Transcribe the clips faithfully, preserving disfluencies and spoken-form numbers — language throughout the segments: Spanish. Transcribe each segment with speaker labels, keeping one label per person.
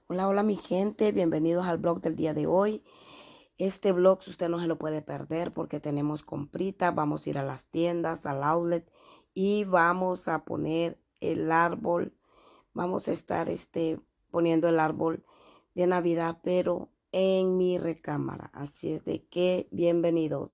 Speaker 1: Hola, hola mi gente, bienvenidos al blog del día de hoy. Este blog usted no se lo puede perder porque tenemos compritas, vamos a ir a las tiendas, al outlet y vamos a poner el árbol, vamos a estar este, poniendo el árbol de Navidad, pero en mi recámara. Así es de que bienvenidos.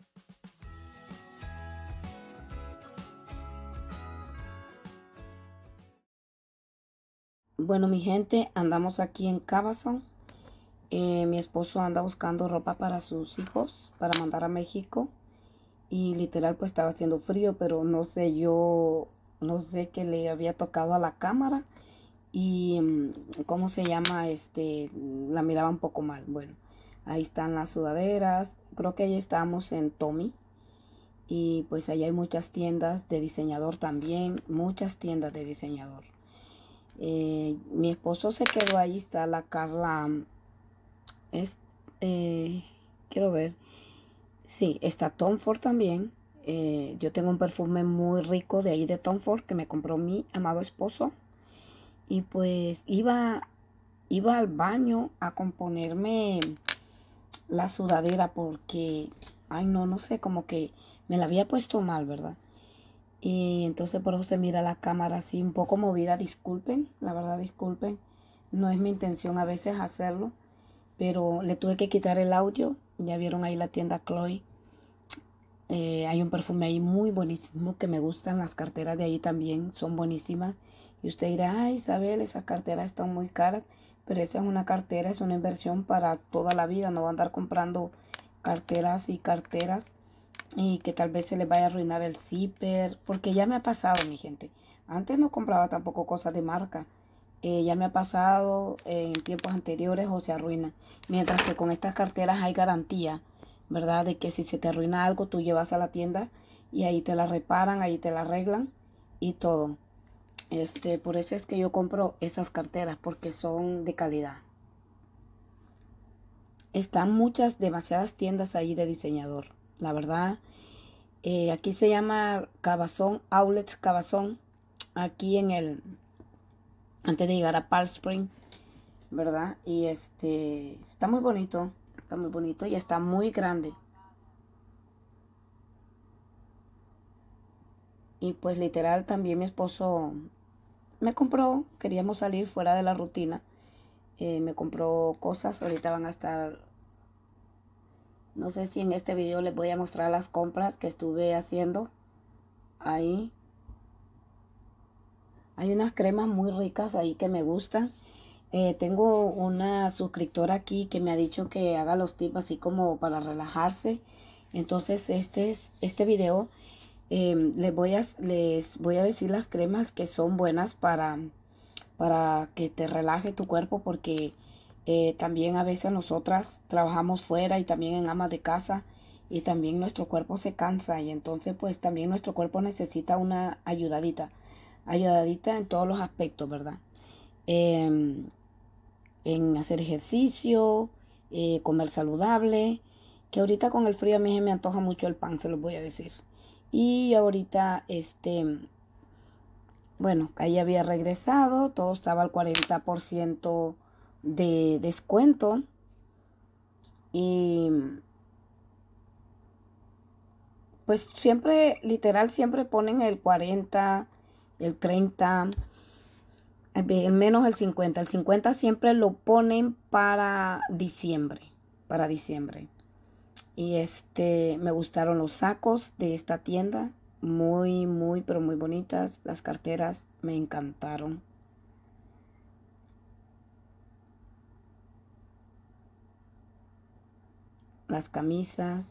Speaker 1: Bueno mi gente, andamos aquí en Cabazon. Eh, mi esposo anda buscando ropa para sus hijos para mandar a México. Y literal pues estaba haciendo frío, pero no sé, yo no sé qué le había tocado a la cámara y mm, cómo se llama, este, la miraba un poco mal. Bueno, ahí están las sudaderas, creo que ahí estamos en Tommy y pues ahí hay muchas tiendas de diseñador también, muchas tiendas de diseñador. Eh, mi esposo se quedó ahí, está la Carla, es, eh, quiero ver. Sí, está Tom Ford también. Eh, yo tengo un perfume muy rico de ahí de Tom Ford que me compró mi amado esposo. Y pues iba, iba al baño a componerme la sudadera porque, ay no, no sé, como que me la había puesto mal, ¿verdad? Y entonces por eso se mira la cámara así un poco movida. Disculpen, la verdad disculpen. No es mi intención a veces hacerlo, pero le tuve que quitar el audio. Ya vieron ahí la tienda Chloe. Eh, hay un perfume ahí muy buenísimo que me gustan. Las carteras de ahí también son buenísimas. Y usted dirá, ay Isabel, esas carteras están muy caras. Pero esa es una cartera, es una inversión para toda la vida. No va a andar comprando carteras y carteras y que tal vez se les vaya a arruinar el zipper. Porque ya me ha pasado, mi gente. Antes no compraba tampoco cosas de marca. Eh, ya me ha pasado eh, en tiempos anteriores o se arruina. Mientras que con estas carteras hay garantía, ¿verdad? De que si se te arruina algo, tú llevas a la tienda y ahí te la reparan, ahí te la arreglan y todo. Este, por eso es que yo compro esas carteras, porque son de calidad. Están muchas, demasiadas tiendas ahí de diseñador. La verdad, eh, aquí se llama Cabazón, Outlets Cabazón, aquí en el, antes de llegar a Palm Spring, ¿verdad? Y este, está muy bonito, está muy bonito y está muy grande. Y pues literal también mi esposo me compró, queríamos salir fuera de la rutina. Eh, me compró cosas, ahorita van a estar, no sé si en este video les voy a mostrar las compras que estuve haciendo. Ahí hay unas cremas muy ricas ahí que me gustan. Eh, tengo una suscriptora aquí que me ha dicho que haga los tips así como para relajarse. Entonces este es este video. Eh, les voy a les voy a decir las cremas que son buenas para para que te relaje tu cuerpo, porque eh, también a veces nosotras trabajamos fuera y también en amas de casa y también nuestro cuerpo se cansa y entonces pues también nuestro cuerpo necesita una ayudadita, ayudadita en todos los aspectos, ¿verdad? Eh, en hacer ejercicio, eh, comer saludable, que ahorita con el frío a mí se me antoja mucho el pan, se los voy a decir. Y ahorita este bueno, ahí había regresado, todo estaba al cuarenta por ciento de descuento. Y pues siempre, literal, siempre ponen el cuarenta, el treinta, el menos el cincuenta. El cincuenta siempre lo ponen para diciembre, para diciembre. Y este, me gustaron los sacos de esta tienda, muy, muy, pero muy bonitas. Las carteras me encantaron. Las camisas.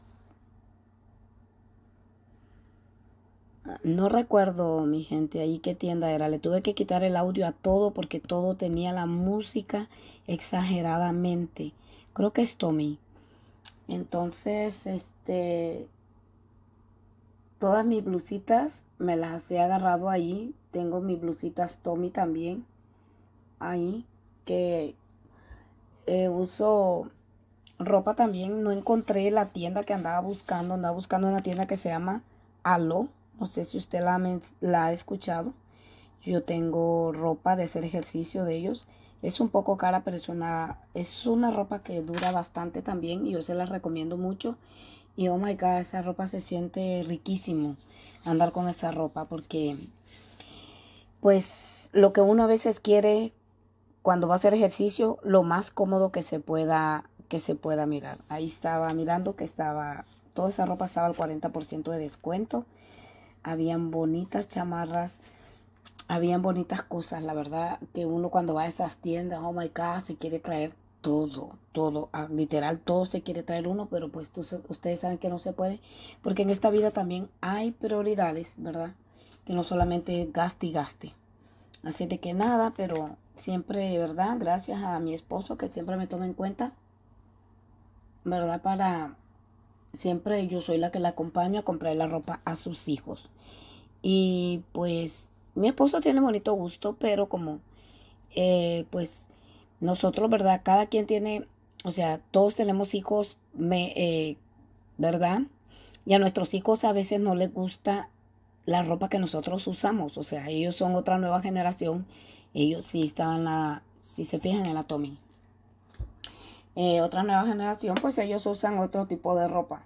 Speaker 1: No recuerdo, mi gente, ahí qué tienda era. Le tuve que quitar el audio a todo porque todo tenía la música exageradamente. Creo que es Tommy. Entonces, este, todas mis blusitas me las he agarrado ahí. Tengo mis blusitas Tommy también ahí, que eh, uso ropa también. No encontré la tienda que andaba buscando. Andaba buscando una tienda que se llama Alo. No sé si usted la, la ha escuchado. Yo tengo ropa de hacer ejercicio de ellos. Es un poco cara, pero es una, es una ropa que dura bastante también y yo se la recomiendo mucho. Y oh my God, esa ropa se siente riquísimo andar con esa ropa porque pues lo que uno a veces quiere cuando va a hacer ejercicio, lo más cómodo que se pueda, que se pueda mirar. Ahí estaba mirando que estaba, toda esa ropa estaba al cuarenta por ciento de descuento. Habían bonitas chamarras, habían bonitas cosas. La verdad que uno cuando va a esas tiendas, oh my God, se quiere traer todo, todo, ah, literal todo se quiere traer uno, pero pues tú, ustedes saben que no se puede, porque en esta vida también hay prioridades, ¿verdad? Que no solamente gaste y gaste. Así de que nada, pero siempre, ¿verdad? Gracias a mi esposo que siempre me toma en cuenta, ¿verdad? Para, siempre yo soy la que la acompaño a comprar la ropa a sus hijos. Y pues mi esposo tiene bonito gusto, pero como, eh, pues nosotros, ¿verdad? Cada quien tiene, o sea, todos tenemos hijos, me, eh, ¿verdad? Y a nuestros hijos a veces no les gusta la ropa que nosotros usamos. O sea, ellos son otra nueva generación. Ellos sí estaban la, si se fijan en la Tommy. Eh, otra nueva generación, pues ellos usan otro tipo de ropa.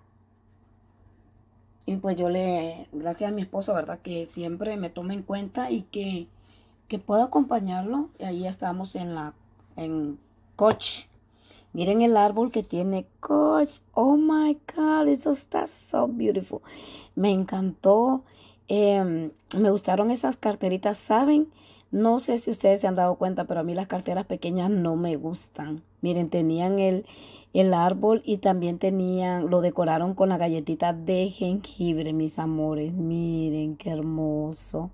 Speaker 1: Y pues yo le, gracias a mi esposo, ¿verdad? Que siempre me toma en cuenta y que, que puedo acompañarlo. Y ahí estamos en la, en Coach. Miren el árbol que tiene Coach. Oh my God, eso está so beautiful. Me encantó. Eh, me gustaron esas carteritas, ¿saben? No sé si ustedes se han dado cuenta, pero a mí las carteras pequeñas no me gustan. Miren, tenían el, el árbol y también tenían, lo decoraron con la galletita de jengibre, mis amores. Miren, qué hermoso.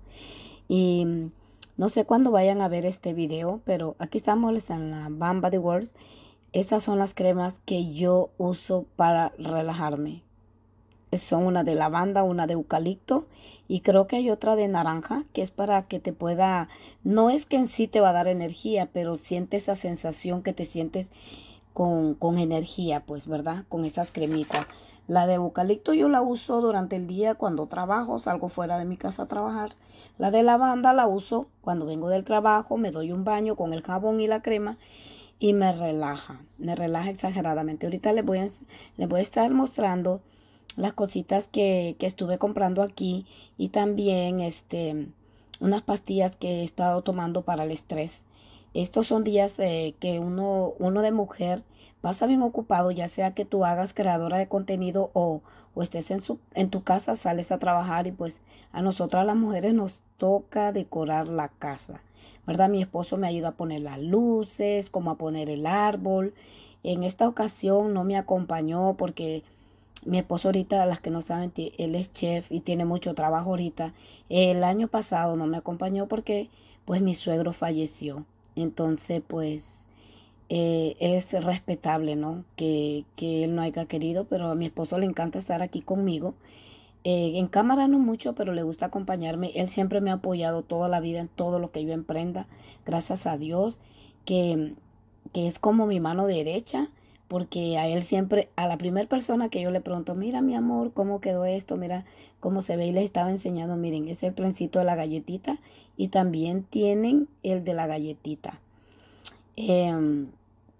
Speaker 1: Y mm, no sé cuándo vayan a ver este video, pero aquí estamos en la Bamba de Words. Esas son las cremas que yo uso para relajarme. Son una de lavanda, una de eucalipto y creo que hay otra de naranja que es para que te pueda, no es que en sí te va a dar energía, pero siente esa sensación que te sientes con, con energía, pues, ¿verdad? Con esas cremitas. La de eucalipto yo la uso durante el día cuando trabajo, salgo fuera de mi casa a trabajar. La de lavanda la uso cuando vengo del trabajo, me doy un baño con el jabón y la crema y me relaja, me relaja exageradamente. Ahorita les voy a, les voy a estar mostrando las cositas que, que estuve comprando aquí y también este, unas pastillas que he estado tomando para el estrés. Estos son días eh, que uno, uno de mujer pasa bien ocupado, ya sea que tú hagas creadora de contenido o, o estés en, su, en tu casa, sales a trabajar y pues a nosotras las mujeres nos toca decorar la casa, ¿verdad? Mi esposo me ayuda a poner las luces, como a poner el árbol. En esta ocasión no me acompañó porque mi esposo ahorita, las que no saben, él es chef y tiene mucho trabajo ahorita. El año pasado no me acompañó porque pues mi suegro falleció. Entonces pues eh, es respetable, ¿no? Que, que él no haya querido, pero a mi esposo le encanta estar aquí conmigo. Eh, en cámara no mucho, pero le gusta acompañarme. Él siempre me ha apoyado toda la vida en todo lo que yo emprenda. Gracias a Dios, que, que es como mi mano derecha, porque a él siempre, a la primera persona que yo le pregunto, mira mi amor, ¿cómo quedó esto? Mira cómo se ve. Y les estaba enseñando, miren, es el trencito de la galletita y también tienen el de la galletita. Eh, en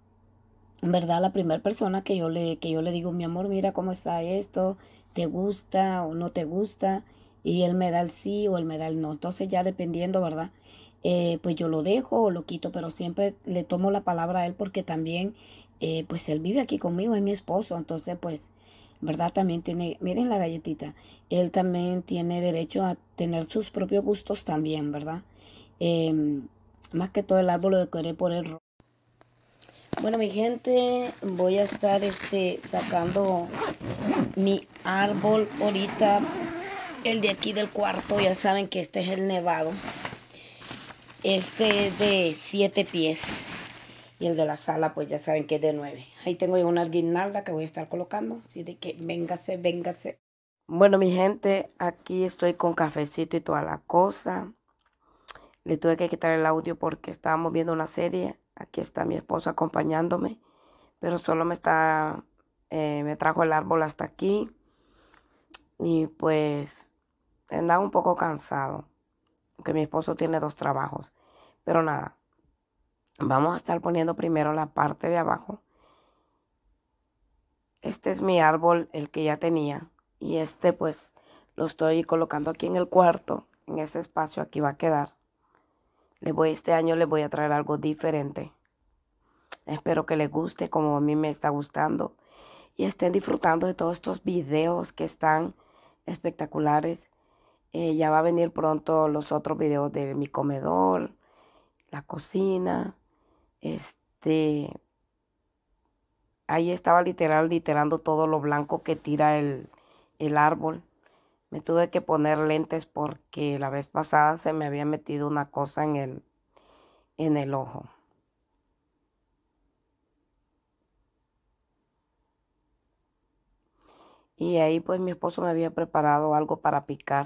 Speaker 1: verdad, la primera persona que yo le, que yo le digo, mi amor, mira cómo está esto, te gusta o no te gusta, y él me da el sí o él me da el no. Entonces ya dependiendo, ¿verdad? Eh, pues yo lo dejo o lo quito, pero siempre le tomo la palabra a él porque también, eh, pues él vive aquí conmigo, es mi esposo, entonces pues, ¿verdad? También tiene, miren la galletita, él también tiene derecho a tener sus propios gustos también, ¿verdad? Em, más que todo el árbol lo decoré por él. Bueno, mi gente, voy a estar este sacando mi árbol ahorita, el de aquí del cuarto. Ya saben que este es el nevado. Este es de siete pies y el de la sala pues ya saben que es de nueve. Ahí tengo yo una guirnalda que voy a estar colocando, así de que véngase, véngase. Bueno, mi gente, aquí estoy con cafecito y toda la cosa. Le tuve que quitar el audio porque estábamos viendo una serie. Aquí está mi esposo acompañándome, pero solo me está, eh, me trajo el árbol hasta aquí y pues andaba un poco cansado. que mi esposo tiene dos trabajos. Pero nada, vamos a estar poniendo primero la parte de abajo. Este es mi árbol, el que ya tenía. Y este pues lo estoy colocando aquí en el cuarto. En este espacio aquí va a quedar. Le voy, este año les voy a traer algo diferente. Espero que les guste como a mí me está gustando. Y estén disfrutando de todos estos videos que están espectaculares. Eh, ya va a venir pronto los otros videos de mi comedor, la cocina. Este, ahí estaba literal, literando todo lo blanco que tira el, el árbol. Me tuve que poner lentes porque la vez pasada se me había metido una cosa en el, en el ojo. Y ahí pues mi esposo me había preparado algo para picar.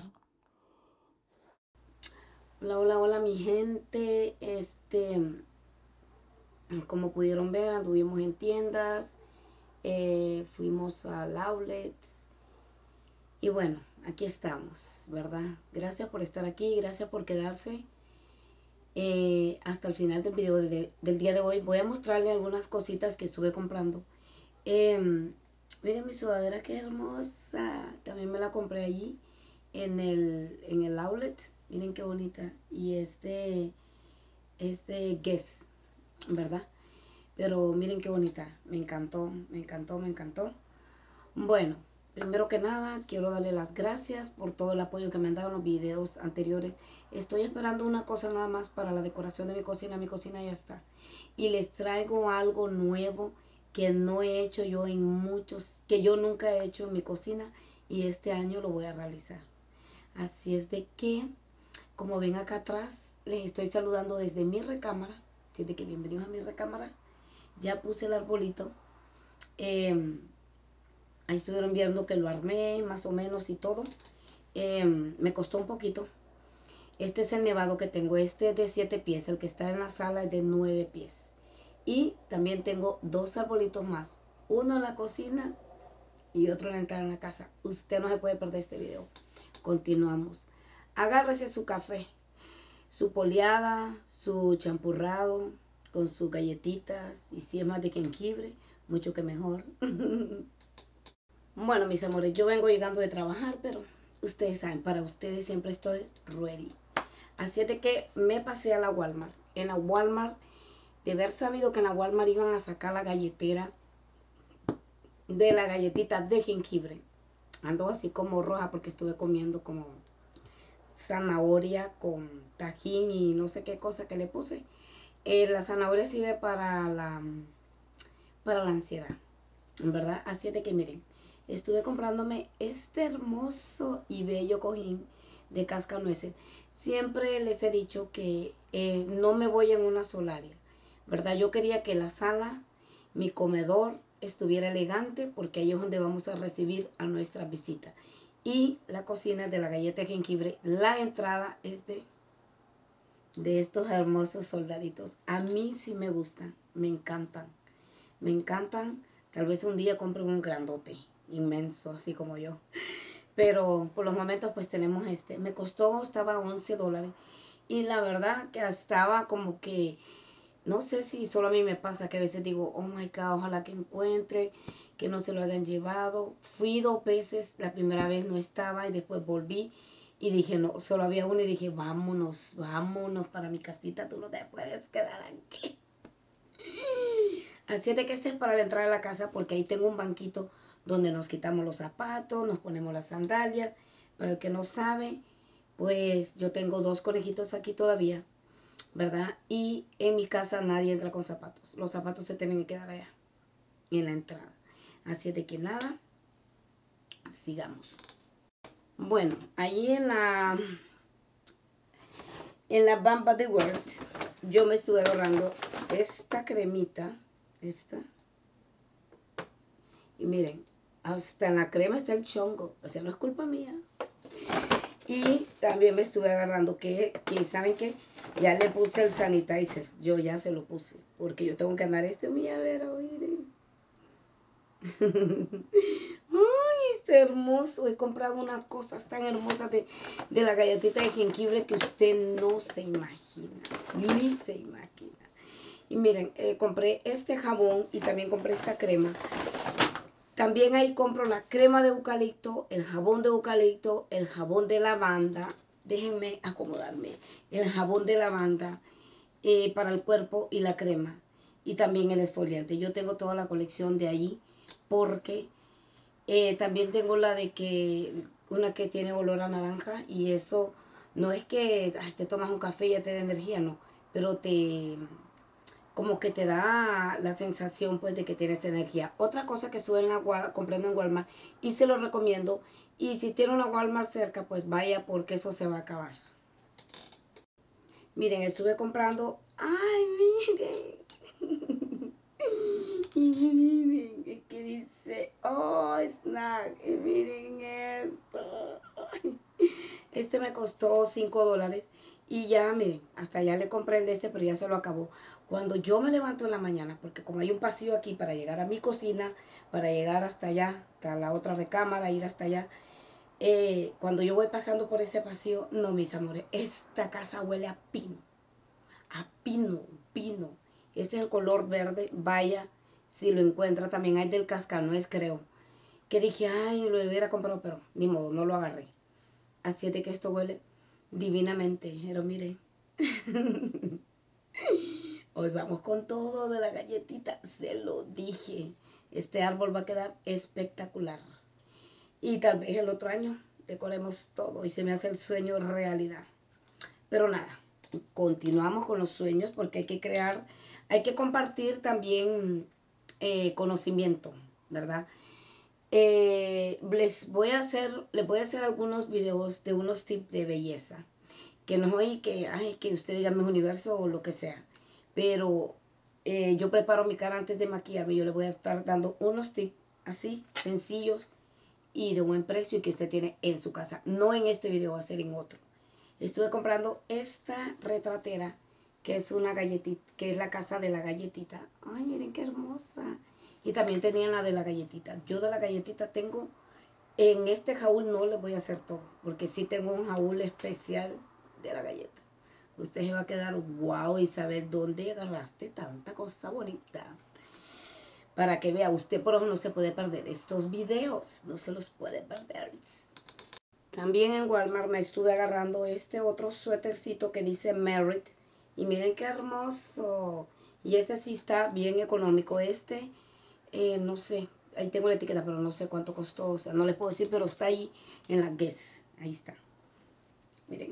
Speaker 1: Hola, hola, hola mi gente. Este, como pudieron ver, anduvimos en tiendas, eh, fuimos al outlet. Y bueno, aquí estamos, ¿verdad? Gracias por estar aquí, gracias por quedarse eh, hasta el final del video de, del día de hoy. Voy a mostrarle algunas cositas que estuve comprando. Eh, miren mi sudadera, qué hermosa. También me la compré allí en el, en el outlet. Miren qué bonita. Y este, este Guess, ¿verdad? Pero miren qué bonita. Me encantó, me encantó, me encantó. Bueno, primero que nada, quiero darle las gracias por todo el apoyo que me han dado en los videos anteriores. Estoy esperando una cosa nada más para la decoración de mi cocina. Mi cocina ya está. Y les traigo algo nuevo que no he hecho yo en muchos, que yo nunca he hecho en mi cocina. Y este año lo voy a realizar. Así es de que, como ven acá atrás, les estoy saludando desde mi recámara. Así es de que bienvenidos a mi recámara. Ya puse el arbolito. Eh, Ahí estuvieron viendo que lo armé más o menos y todo. Eh, me costó un poquito. Este es el nevado que tengo. Este es de siete pies. El que está en la sala es de nueve pies. Y también tengo dos arbolitos más. Uno en la cocina y otro en la entrada en la casa. Usted no se puede perder este video. Continuamos. Agárrese su café, su poleada, su champurrado con sus galletitas. Y si es más de jengibre, mucho que mejor. Bueno, mis amores, yo vengo llegando de trabajar, pero ustedes saben, para ustedes siempre estoy ready. Así es de que me pasé a la Walmart. En la Walmart, de haber sabido que en la Walmart iban a sacar la galletera de la galletita de jengibre. Ando así como roja porque estuve comiendo como zanahoria con tajín y no sé qué cosa que le puse. Eh, la zanahoria sirve para la, para la ansiedad, ¿verdad? Así es de que miren. Estuve comprándome este hermoso y bello cojín de cascanueces. Siempre les he dicho que eh, no me voy en una sola área, ¿verdad? Yo quería que la sala, mi comedor, estuviera elegante porque ahí es donde vamos a recibir a nuestra visita. Y la cocina es de la galleta de jengibre. La entrada es de, de estos hermosos soldaditos. A mí sí me gustan, me encantan. Me encantan. Tal vez un día compre un grandote inmenso, así como yo. Pero por los momentos pues tenemos este. Me costó, estaba once dólares. Y la verdad que estaba como que, no sé si solo a mí me pasa, que a veces digo, oh my God, ojalá que encuentre, que no se lo hayan llevado. Fui dos veces, la primera vez no estaba y después volví. Y dije, no, solo había uno y dije, vámonos, vámonos para mi casita, tú no te puedes quedar aquí. Así es de que este es para la entrada a la casa porque ahí tengo un banquito donde nos quitamos los zapatos, nos ponemos las sandalias. Para el que no sabe, pues yo tengo dos conejitos aquí todavía, ¿verdad? Y en mi casa nadie entra con zapatos. Los zapatos se tienen que quedar allá, en la entrada. Así es de que nada, sigamos. Bueno, ahí en la, en la Bamba de Word, yo me estuve agarrando esta cremita, esta. Y miren, hasta en la crema está el chongo. O sea, no es culpa mía. Y también me estuve agarrando que, que ¿saben qué? Ya le puse el sanitizer. Yo ya se lo puse. Porque yo tengo que andar este mi llavero, miren. Ay, este hermoso. He comprado unas cosas tan hermosas de, de la galletita de jengibre que usted no se imagina. Ni se imagina. Y miren, eh, compré este jabón y también compré esta crema. También ahí compro la crema de eucalipto, el jabón de eucalipto, el jabón de lavanda. Déjenme acomodarme. El jabón de lavanda eh, para el cuerpo y la crema. Y también el exfoliante. Yo tengo toda la colección de ahí porque eh, también tengo la de que, una que tiene olor a naranja y eso no es que ay, te tomas un café y ya te da energía, no. Pero te, como que te da la sensación pues de que tienes energía. Otra cosa que estuve en la Walmart, comprando en Walmart y se lo recomiendo. Y si tiene una Walmart cerca, pues vaya porque eso se va a acabar. Miren, estuve comprando, ay, miren. Y miren, es que dice, oh, snack. Y miren esto. Este me costó cinco dólares. Y ya, miren, hasta ya le compré el de este, pero ya se lo acabó. Cuando yo me levanto en la mañana, porque como hay un pasillo aquí para llegar a mi cocina, para llegar hasta allá, hasta la otra recámara, ir hasta allá. Eh, cuando yo voy pasando por ese pasillo, no, mis amores, esta casa huele a pino. A pino, pino. Este es el color verde, vaya, si lo encuentra, también hay del cascanuez, creo. Que dije, ay, lo hubiera comprado, pero ni modo, no lo agarré. Así es de que esto huele divinamente, pero mire. Hoy vamos con todo de la galletita, se lo dije. Este árbol va a quedar espectacular. Y tal vez el otro año decoremos todo y se me hace el sueño realidad. Pero nada, continuamos con los sueños porque hay que crear, hay que compartir también eh, conocimiento, ¿verdad? Eh, les voy a hacer, les voy a hacer algunos videos de unos tips de belleza. Que no es que, ay, que usted diga mi universo o lo que sea. Pero eh, yo preparo mi cara antes de maquillarme. Yo le voy a estar dando unos tips así, sencillos y de buen precio y que usted tiene en su casa. No en este video, va a ser en otro. Estuve comprando esta retratera, que es una galletita, que es la casa de la galletita. Ay, miren qué hermosa. Y también tenían la de la galletita. Yo de la galletita tengo, en este jaúl no les voy a hacer todo, porque sí tengo un jaúl especial de la galleta. Usted se va a quedar wow y saber dónde agarraste tanta cosa bonita. Para que vea, usted por eso no se puede perder estos videos, no se los puede perder. También en Walmart me estuve agarrando este otro suétercito que dice Merit. Y miren qué hermoso. Y este sí está bien económico. Este, eh, no sé, ahí tengo la etiqueta, pero no sé cuánto costó. O sea, no les puedo decir, pero está ahí en la Guess. Ahí está. Miren.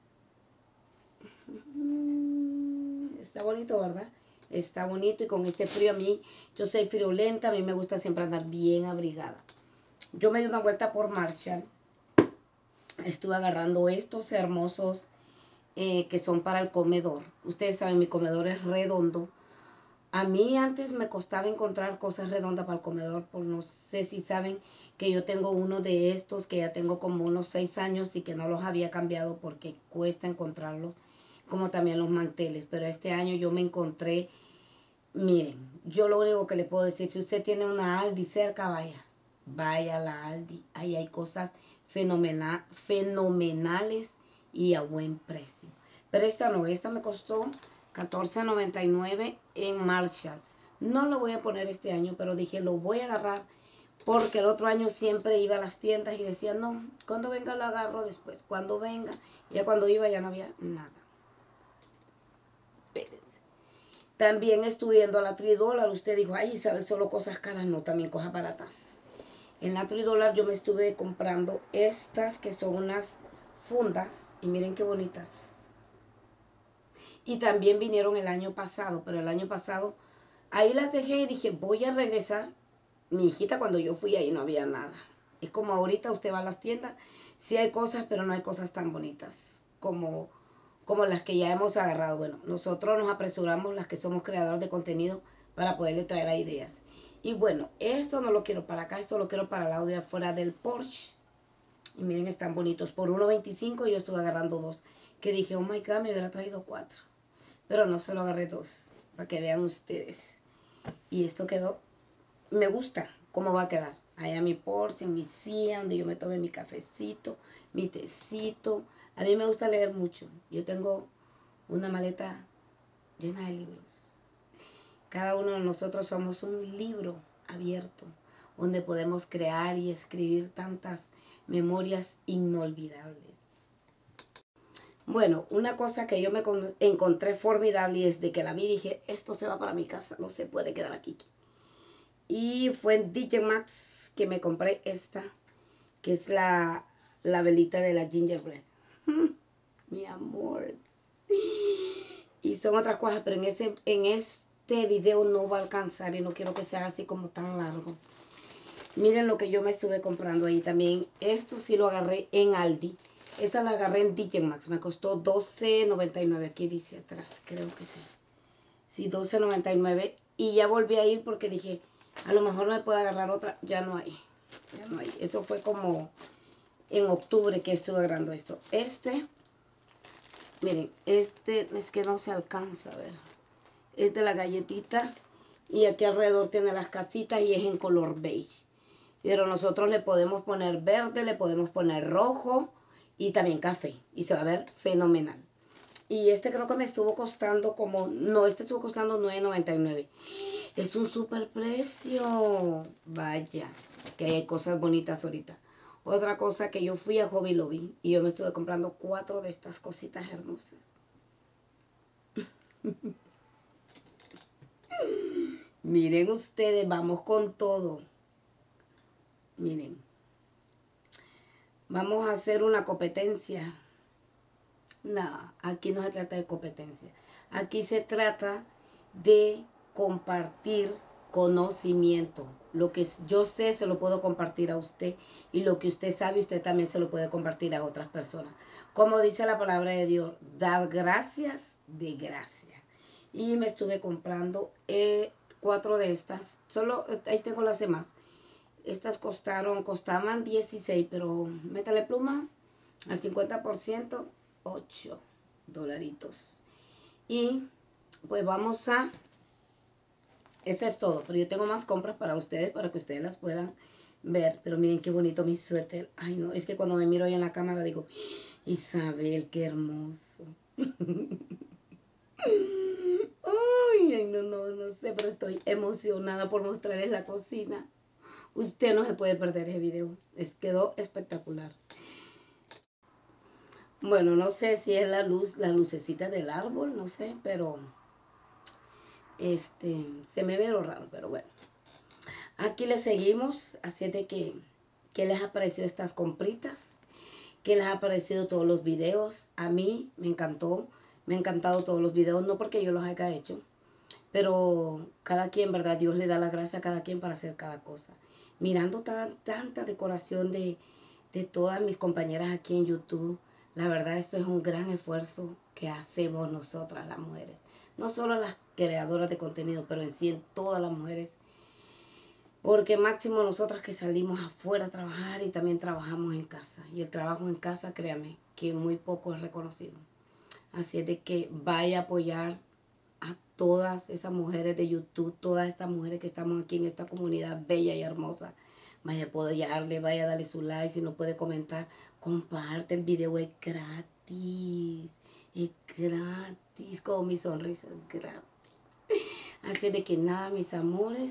Speaker 1: Está bonito, ¿verdad? Está bonito y con este frío a mí, yo soy friolenta, a mí me gusta siempre andar bien abrigada. Yo me di una vuelta por Marshall. Estuve agarrando estos hermosos eh, que son para el comedor. Ustedes saben, mi comedor es redondo. A mí antes me costaba encontrar cosas redondas para el comedor, por no sé si saben que yo tengo uno de estos que ya tengo como unos seis años y que no los había cambiado porque cuesta encontrarlos, como también los manteles. Pero este año yo me encontré, miren, yo lo único que le puedo decir, si usted tiene una Aldi cerca, vaya, vaya a la Aldi. Ahí hay cosas fenomenal, fenomenales y a buen precio. Pero esta no, esta me costó catorce noventa y nueve en Marshall. No lo voy a poner este año, pero dije, lo voy a agarrar porque el otro año siempre iba a las tiendas y decía, no, cuando venga lo agarro después, cuando venga. Y ya cuando iba ya no había nada. Espérense. También estuve yendo a la Tridólar. Usted dijo, ay, Isabel, solo cosas caras. No, también cosas baratas. En la Tridólar yo me estuve comprando estas que son unas fundas. Y miren qué bonitas. Y también vinieron el año pasado, pero el año pasado ahí las dejé y dije, voy a regresar. Mi hijita, cuando yo fui ahí no había nada. Es como ahorita usted va a las tiendas, sí hay cosas, pero no hay cosas tan bonitas como, como las que ya hemos agarrado. Bueno, nosotros nos apresuramos, las que somos creadores de contenido, para poderle traer a ideas. Y bueno, esto no lo quiero para acá, esto lo quiero para el lado de afuera del Porsche. Y miren, están bonitos. Por uno veinticinco yo estuve agarrando dos. Que dije, oh my God, me hubiera traído cuatro. Pero no, solo agarré dos, para que vean ustedes. Y esto quedó, me gusta cómo va a quedar. allá mi porche, mi silla, donde yo me tome mi cafecito, mi tecito. A mí me gusta leer mucho. Yo tengo una maleta llena de libros. Cada uno de nosotros somos un libro abierto, donde podemos crear y escribir tantas memorias inolvidables. Bueno, una cosa que yo me encontré formidable y desde que la vi dije, esto se va para mi casa, no se puede quedar aquí. Y fue en D J Maxx que me compré esta, que es la, la velita de la gingerbread. Mi amor. Y son otras cosas, pero en este, en este video no va a alcanzar y no quiero que sea así como tan largo. Miren lo que yo me estuve comprando ahí también. Esto sí lo agarré en Aldi. Esta la agarré en D J Maxx. Me costó doce noventa y nueve. Aquí dice atrás, creo que sí. Sí, doce noventa y nueve. Y ya volví a ir porque dije, a lo mejor me puedo agarrar otra. Ya no hay. Ya no hay. Eso fue como en octubre que estuve agarrando esto. Este, miren, este es que no se alcanza a ver. Es de la galletita. Y aquí alrededor tiene las casitas y es en color beige. Pero nosotros le podemos poner verde, le podemos poner rojo y también café. Y se va a ver fenomenal. Y este creo que me estuvo costando como... No, este estuvo costando nueve noventa y nueve. Es un super precio. Vaya, que hay cosas bonitas ahorita. Otra cosa que yo fui a Hobby Lobby y yo me estuve comprando cuatro de estas cositas hermosas. Miren ustedes, vamos con todo. Miren. Vamos a hacer una competencia. No, aquí no se trata de competencia. Aquí se trata de compartir conocimiento. Lo que yo sé se lo puedo compartir a usted. Y lo que usted sabe, usted también se lo puede compartir a otras personas. Como dice la palabra de Dios, dar gracias de gracia. Y me estuve comprando eh, cuatro de estas. Solo, ahí tengo las demás. Estas costaron, costaban dieciséis, pero métale pluma al cincuenta por ciento, ocho dolaritos. Y pues vamos a, eso es todo, pero yo tengo más compras para ustedes, para que ustedes las puedan ver. Pero miren qué bonito mi suéter. Ay no, es que cuando me miro ahí en la cámara digo, Isabel, qué hermoso. Ay, no, no, no sé, pero estoy emocionada por mostrarles la cocina. Usted no se puede perder ese video. Les quedó espectacular. Bueno, no sé si es la luz, la lucecita del árbol, no sé, pero este, se me ve lo raro, pero bueno. Aquí les seguimos, así de que, ¿qué les ha parecido estas compritas? ¿Qué les ha parecido todos los videos? A mí me encantó, me han encantado todos los videos, no porque yo los haya hecho, pero cada quien, ¿verdad? Dios le da la gracia a cada quien para hacer cada cosa. Mirando tan, tanta decoración de, de todas mis compañeras aquí en YouTube, la verdad esto es un gran esfuerzo que hacemos nosotras las mujeres. No solo las creadoras de contenido, pero en sí en todas las mujeres. Porque máximo nosotras que salimos afuera a trabajar y también trabajamos en casa. Y el trabajo en casa, créame, que muy poco es reconocido. Así es de que vaya a apoyar a todas esas mujeres de YouTube, todas estas mujeres que estamos aquí en esta comunidad bella y hermosa. Vaya a apoyarle, vaya a darle su like, si no puede comentar, comparte el video, es gratis, es gratis, como mi sonrisa es gratis. Así de que nada, mis amores,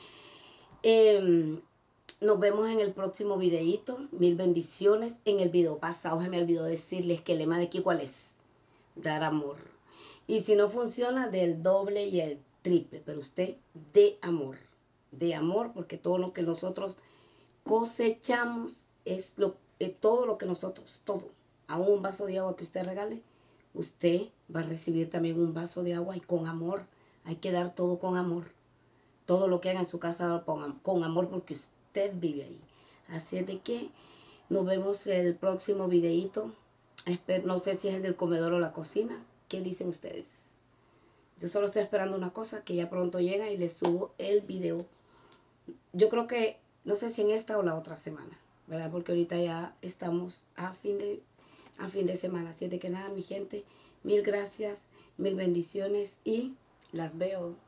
Speaker 1: eh, nos vemos en el próximo videito, mil bendiciones. En el video pasado se me olvidó decirles que el lema de aquí, ¿cuál es? Dar amor. Y si no funciona, del doble y el triple. Pero usted, de amor. De amor, porque todo lo que nosotros cosechamos es lo, eh, todo lo que nosotros, todo. Aún un vaso de agua que usted regale, usted va a recibir también un vaso de agua y con amor. Hay que dar todo con amor. Todo lo que haga en su casa con, con amor porque usted vive ahí. Así es de que nos vemos en el próximo videito. Espero, no sé si es el del comedor o la cocina. ¿Qué dicen ustedes? Yo solo estoy esperando una cosa que ya pronto llega y les subo el video. Yo creo que, no sé si en esta o la otra semana, ¿verdad? Porque ahorita ya estamos a fin de, a fin de semana. Así de que nada, mi gente, mil gracias, mil bendiciones y las veo